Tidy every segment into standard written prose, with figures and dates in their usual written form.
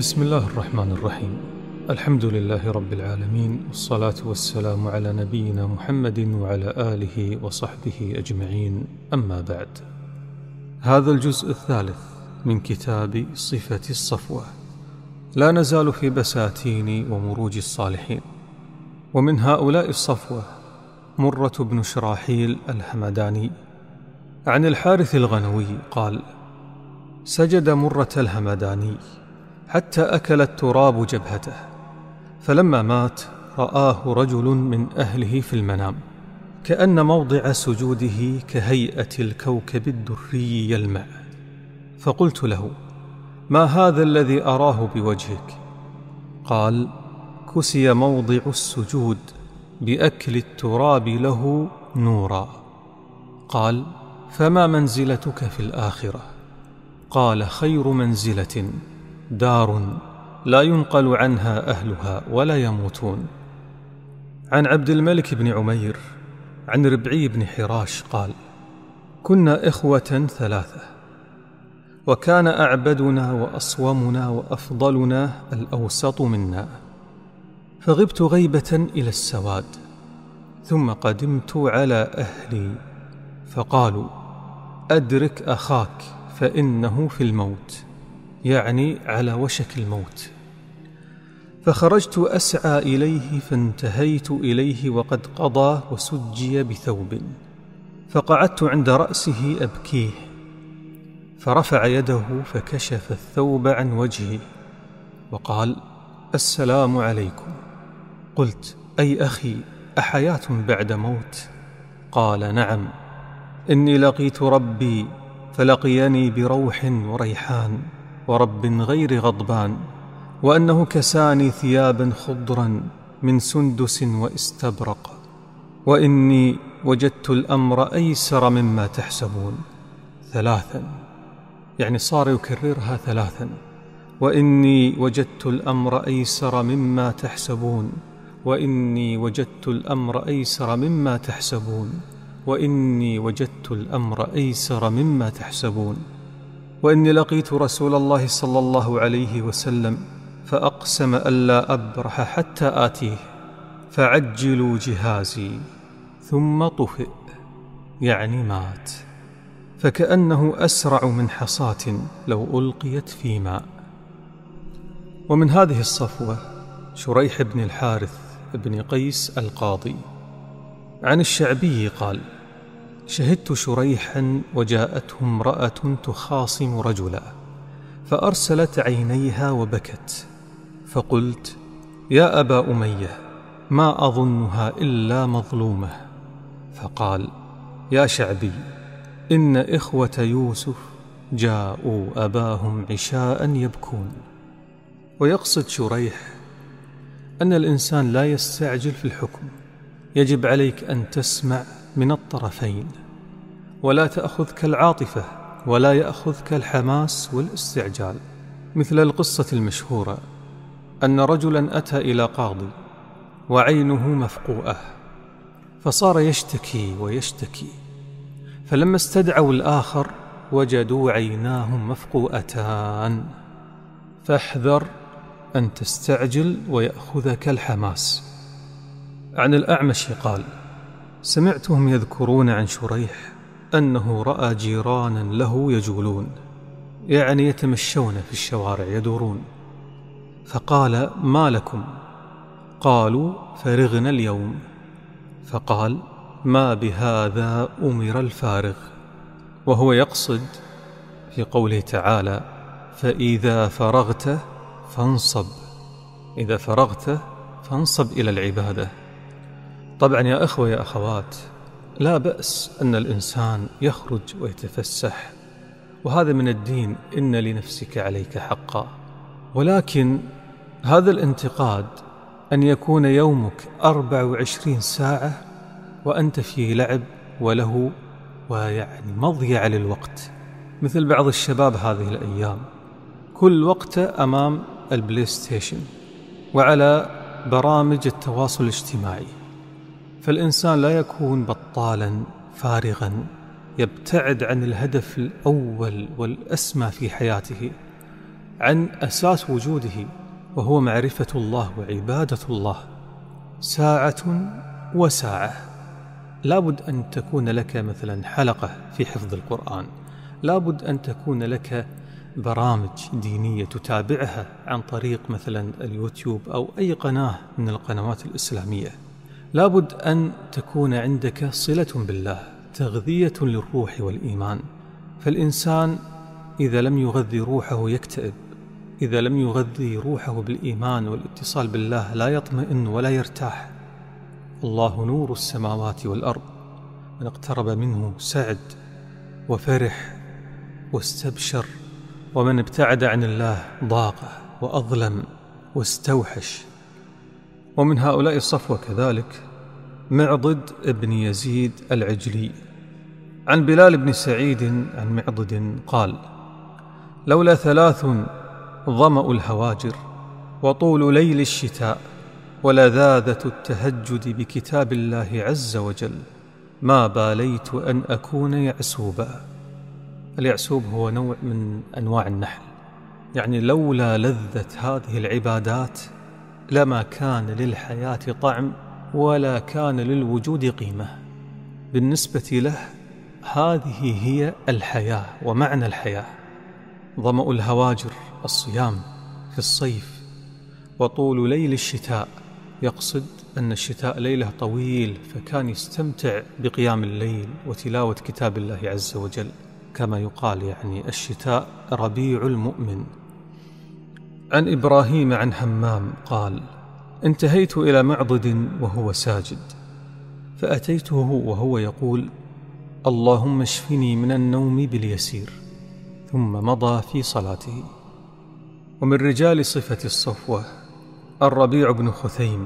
بسم الله الرحمن الرحيم. الحمد لله رب العالمين، والصلاة والسلام على نبينا محمد وعلى آله وصحبه أجمعين، أما بعد. هذا الجزء الثالث من كتاب صفة الصفوة. لا نزال في بساتين ومروج الصالحين، ومن هؤلاء الصفوة مرة بن شراحيل الهمداني عن الحارث الغنوي قال: سجد مرة الهمداني حتى أكل التراب جبهته، فلما مات رآه رجل من أهله في المنام، كأن موضع سجوده كهيئة الكوكب الدري يلمع، فقلت له: ما هذا الذي أراه بوجهك؟ قال: كسي موضع السجود بأكل التراب له نورا. قال: فما منزلتك في الآخرة؟ قال: خير منزلة دار لا ينقل عنها أهلها ولا يموتون. عن عبد الملك بن عمير عن ربعي بن حراش قال: كنا إخوة ثلاثة، وكان أعبدنا وأصومنا وأفضلنا الأوسط منا، فغبت غيبة إلى السواد، ثم قدمت على أهلي فقالوا: أدرك أخاك فإنه في الموت، يعني على وشك الموت. فخرجت أسعى إليه، فانتهيت إليه وقد قضى وسجي بثوب، فقعدت عند رأسه أبكيه، فرفع يده فكشف الثوب عن وجهي وقال: السلام عليكم. قلت: أي أخي، أحياة بعد موت؟ قال: نعم، إني لقيت ربي فلقيني بروح وريحان ورب غير غضبان، وأنه كساني ثيابا خضرا من سندس واستبرق، وإني وجدت الأمر أيسر مما تحسبون. ثلاثا، يعني صار يكررها ثلاثا: وإني وجدت الأمر أيسر مما تحسبون، وإني وجدت الأمر أيسر مما تحسبون، وإني وجدت الأمر أيسر مما تحسبون، وإني لقيت رسول الله صلى الله عليه وسلم فأقسم ألا أبرح حتى آتيه، فعجلوا جهازي، ثم طفئ، يعني مات، فكأنه أسرع من حصاة لو ألقيت في ماء. ومن هذه الصفوة شريح بن الحارث بن قيس القاضي عن الشعبي قال: شهدت شريحا وجاءته امرأة تخاصم رجلا، فأرسلت عينيها وبكت، فقلت: يا أبا أمية، ما أظنها إلا مظلومة. فقال: يا شعبي، إن إخوة يوسف جاءوا أباهم عشاء يبكون. ويقصد شريح أن الإنسان لا يستعجل في الحكم، يجب عليك أن تسمع من الطرفين، ولا تأخذك العاطفة ولا يأخذك الحماس والاستعجال. مثل القصة المشهورة أن رجلا أتى إلى قاضي وعينه مفقوءة، فصار يشتكي ويشتكي، فلما استدعوا الآخر وجدوا عيناه مفقوءتان. فاحذر أن تستعجل ويأخذك الحماس. عن الأعمش قال: سمعتهم يذكرون عن شريح أنه رأى جيرانا له يجولون، يعني يتمشون في الشوارع يدورون، فقال: ما لكم؟ قالوا: فرغنا اليوم. فقال: ما بهذا أمر الفارغ، وهو يقصد في قوله تعالى: فإذا فرغت فانصب، إذا فرغت فانصب إلى العبادة. طبعا يا أخوة يا أخوات، لا بأس أن الإنسان يخرج ويتفسح، وهذا من الدين، إن لنفسك عليك حقا، ولكن هذا الانتقاد أن يكون يومك 24 ساعة وأنت في لعب وله، ويعني مضيع للوقت، مثل بعض الشباب هذه الأيام كل وقته أمام البلاي ستيشن وعلى برامج التواصل الاجتماعي. فالإنسان لا يكون بطالا فارغا يبتعد عن الهدف الأول والأسمى في حياته، عن أساس وجوده، وهو معرفة الله وعبادة الله. ساعة وساعة، لابد أن تكون لك مثلا حلقة في حفظ القرآن، لابد أن تكون لك برامج دينية تتابعها عن طريق مثلا اليوتيوب أو أي قناة من القنوات الإسلامية. لابد أن تكون عندك صلة بالله، تغذية للروح والإيمان. فالإنسان إذا لم يغذي روحه يكتئب، إذا لم يغذي روحه بالإيمان والاتصال بالله لا يطمئن ولا يرتاح. الله نور السماوات والأرض، من اقترب منه سعد وفرح واستبشر، ومن ابتعد عن الله ضاق وأظلم واستوحش. ومن هؤلاء الصفوة كذلك معضد بن يزيد العجلي، عن بلال بن سعيد عن معضد قال: لولا 3 ظمأ الهواجر وطول ليل الشتاء ولذاذة التهجد بكتاب الله عز وجل ما باليت أن أكون يعسوبا. اليعسوب هو نوع من أنواع النحل، يعني لولا لذة هذه العبادات لما كان للحياة طعم ولا كان للوجود قيمة. بالنسبة له هذه هي الحياة ومعنى الحياة. ظمأ الهواجر الصيام في الصيف، وطول ليل الشتاء يقصد أن الشتاء ليله طويل، فكان يستمتع بقيام الليل وتلاوة كتاب الله عز وجل، كما يقال يعني الشتاء ربيع المؤمن. عن إبراهيم عن همام قال: انتهيت إلى معضد وهو ساجد، فأتيته وهو يقول: اللهم اشفني من النوم باليسير، ثم مضى في صلاته. ومن رجال صفة الصفوة الربيع بن خثيم،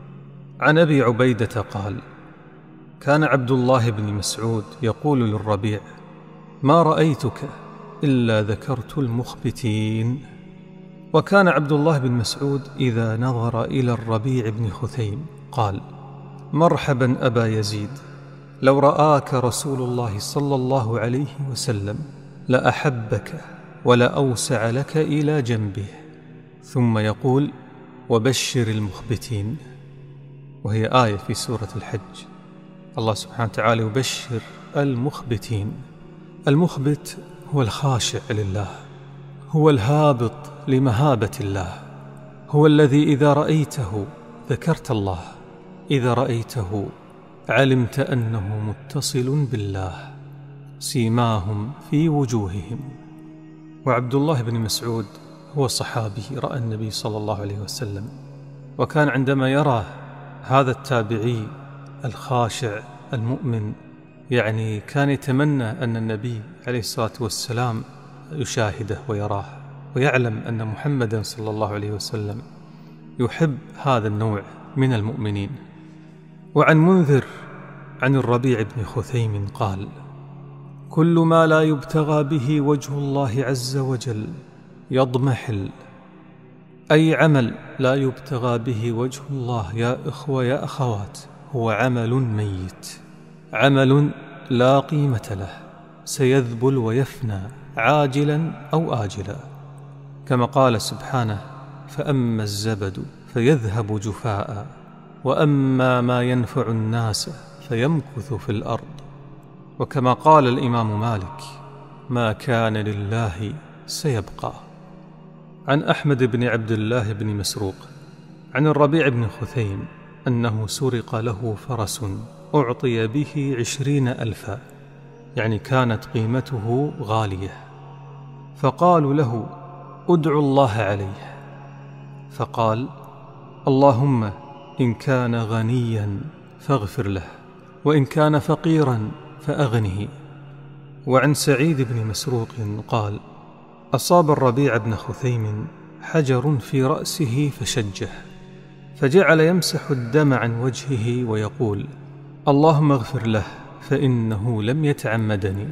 عن أبي عبيدة قال: كان عبد الله بن مسعود يقول للربيع: ما رأيتك إلا ذكرت المخبتين. وكان عبد الله بن مسعود إذا نظر إلى الربيع بن خثيم قال: مرحبا أبا يزيد، لو رآك رسول الله صلى الله عليه وسلم لأحبك ولأوسع لك إلى جنبه. ثم يقول: وبشر المخبتين، وهي آية في سورة الحج. الله سبحانه وتعالى يبشر المخبتين. المخبت هو الخاشع لله، هو الهابط لمهابة الله، هو الذي إذا رأيته ذكرت الله، إذا رأيته علمت أنه متصل بالله، سيماهم في وجوههم. وعبد الله بن مسعود هو صحابي رأى النبي صلى الله عليه وسلم، وكان عندما يرى هذا التابعي الخاشع المؤمن يعني كان يتمنى أن النبي عليه الصلاة والسلام يشاهده ويراه، ويعلم أن محمدا صلى الله عليه وسلم يحب هذا النوع من المؤمنين. وعن منذر عن الربيع بن خثيم قال: كل ما لا يبتغى به وجه الله عز وجل يضمحل. أي عمل لا يبتغى به وجه الله يا إخوة يا أخوات هو عمل ميت، عمل لا قيمة له، سيذبل ويفنى عاجلا أو آجلا، كما قال سبحانه: فأما الزبد فيذهب جفاء وأما ما ينفع الناس فيمكث في الأرض. وكما قال الإمام مالك: ما كان لله سيبقى. عن أحمد بن عبد الله بن مسروق عن الربيع بن خثيم أنه سرق له فرس أعطي به 20,000، يعني كانت قيمته غالية، فقالوا له: ادعوا الله عليه، فقال: اللهم إن كان غنيا فاغفر له، وإن كان فقيرا فأغنه. وعن سعيد بن مسروق قال: أصاب الربيع بن خثيم حجر في رأسه فشجه، فجعل يمسح الدم عن وجهه ويقول: اللهم اغفر له فإنه لم يتعمدني.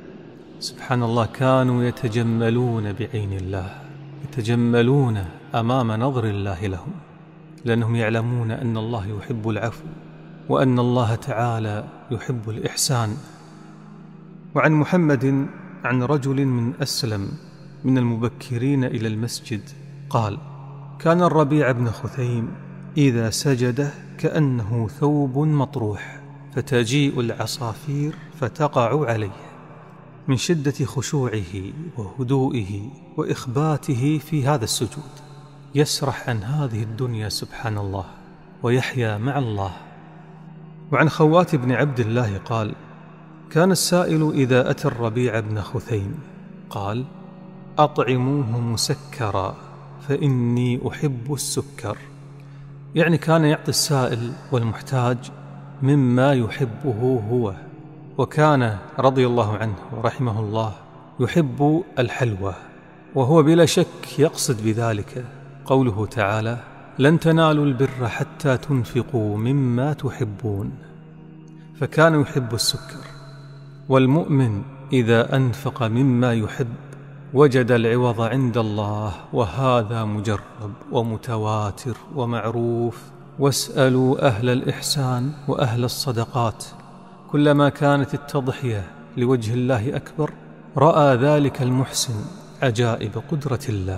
سبحان الله، كانوا يتجملون بعين الله، يتجملون أمام نظر الله لهم، لأنهم يعلمون أن الله يحب العفو وأن الله تعالى يحب الإحسان. وعن محمد عن رجل من أسلم من المبكرين إلى المسجد قال: كان الربيع بن خثيم إذا سجد كأنه ثوب مطروح، فتجيء العصافير فتقع عليه، من شدة خشوعه وهدوئه وإخباته في هذا السجود، يسرح عن هذه الدنيا سبحان الله ويحيا مع الله. وعن خوات بن عبد الله قال: كان السائل إذا أتى الربيع بن خثيم قال: أطعموه مسكرا فإني أحب السكر، يعني كان يعطي السائل والمحتاج مما يحبه هو، وكان رضي الله عنه ورحمه الله يحب الحلوى، وهو بلا شك يقصد بذلك قوله تعالى: لن تنالوا البر حتى تنفقوا مما تحبون، فكان يحب السكر. والمؤمن إذا أنفق مما يحب وجد العوض عند الله، وهذا مجرب ومتواتر ومعروف. واسألوا أهل الإحسان وأهل الصدقات، كلما كانت التضحية لوجه الله أكبر رأى ذلك المحسن عجائب قدرة الله.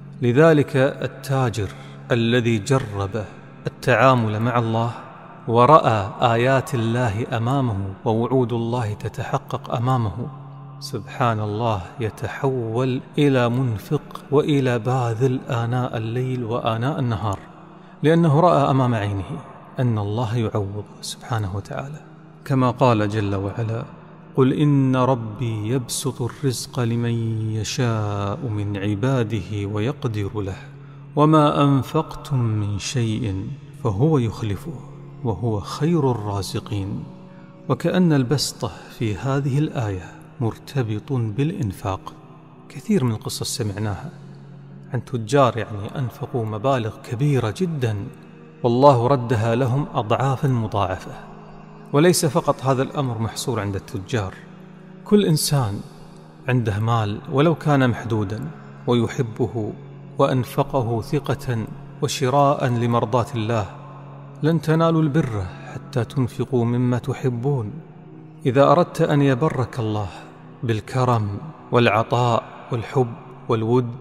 لذلك التاجر الذي جرب التعامل مع الله ورأى آيات الله أمامه ووعود الله تتحقق أمامه، سبحان الله، يتحول إلى منفق وإلى باذل آناء الليل وآناء النهار، لأنه رأى أمام عينه أن الله يعوض سبحانه وتعالى، كما قال جل وعلا: قل إن ربي يبسط الرزق لمن يشاء من عباده ويقدر له وما أنفقتم من شيء فهو يخلفه وهو خير الرازقين. وكأن البسطة في هذه الآية مرتبط بالإنفاق. كثير من القصص سمعناها عن تجار يعني أنفقوا مبالغ كبيرة جدا والله ردها لهم أضعافا مضاعفة. وليس فقط هذا الأمر محصور عند التجار، كل إنسان عنده مال ولو كان محدودا ويحبه وأنفقه ثقة وشراء لمرضاة الله، لن تنالوا البر حتى تنفقوا مما تحبون. إذا أردت أن يبرك الله بالكرم والعطاء والحب والود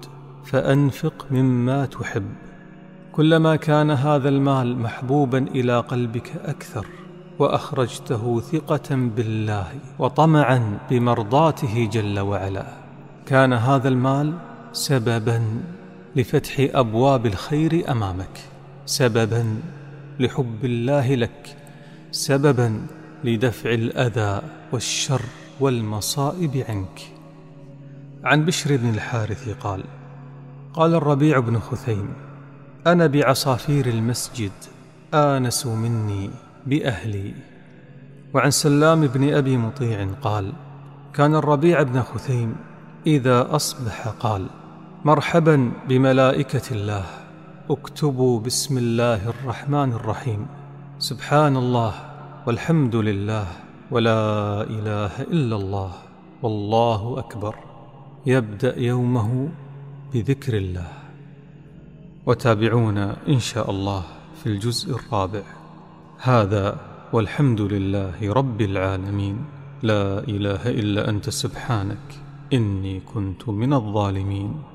فأنفق مما تحب. كلما كان هذا المال محبوبا إلى قلبك أكثر وأخرجته ثقة بالله وطمعا بمرضاته جل وعلا، كان هذا المال سببا لفتح أبواب الخير أمامك، سببا لحب الله لك، سببا لدفع الأذى والشر والمصائب عنك. عن بشر بن الحارث قال: قال الربيع بن خثيم: أنا بعصافير المسجد آنس مني بأهلي. وعن سلام بن أبي مطيع قال: كان الربيع بن خثيم إذا أصبح قال: مرحبا بملائكة الله، اكتبوا بسم الله الرحمن الرحيم، سبحان الله والحمد لله ولا إله إلا الله والله أكبر، يبدأ يومه بذكر الله. وتابعونا إن شاء الله في الجزء الرابع. هذا والحمد لله رب العالمين، لا إله إلا أنت سبحانك إني كنت من الظالمين.